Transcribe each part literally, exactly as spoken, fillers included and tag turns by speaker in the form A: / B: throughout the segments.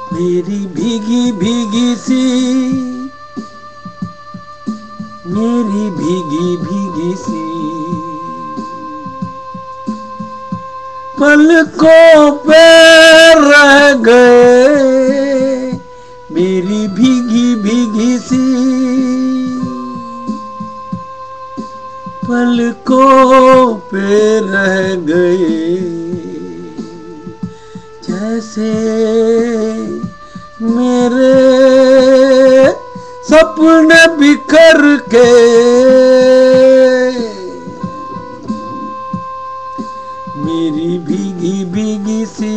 A: मेरी भीगी भीगी सी, मेरी भीगी भीगी सी पलकों पे रह गए, मेरी भीगी भीगी सी पलकों पे रह गए। जैसे मेरे सपने बिखर के मेरी भीगी भीगी सी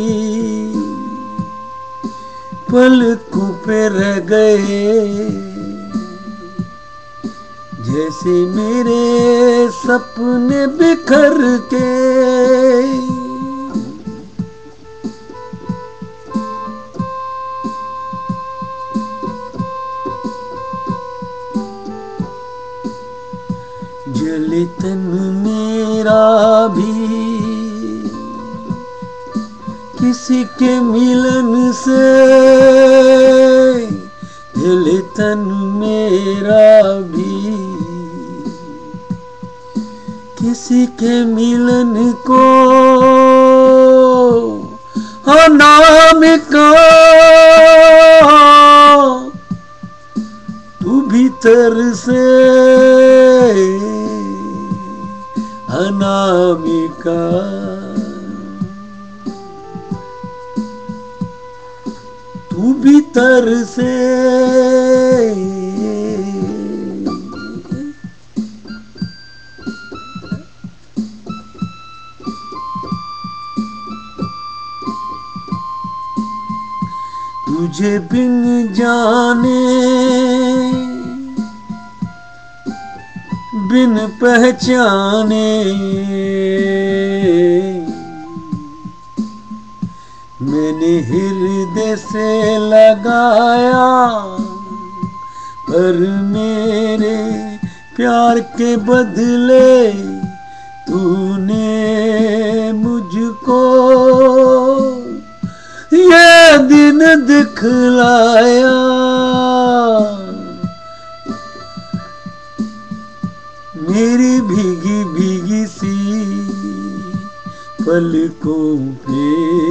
A: पलकों पे रह गए। जैसे मेरे सपने बिखर के जले तन मेरा भी किसी के मिलन से, जले तन मेरा भी किसी के मिलन को अनामिका तू भीतर से अनामिका, तू भीतर से तुझे बिन जाने बिन पहचाने मैंने हृदय से लगाया, पर मेरे प्यार के बदले तूने मुझको ये दिन दिखलाया। मेरी भीगी भीगी सी पलकों पे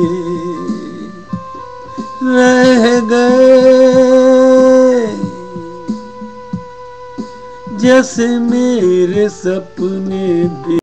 A: रह गए, जैसे मेरे सपने भी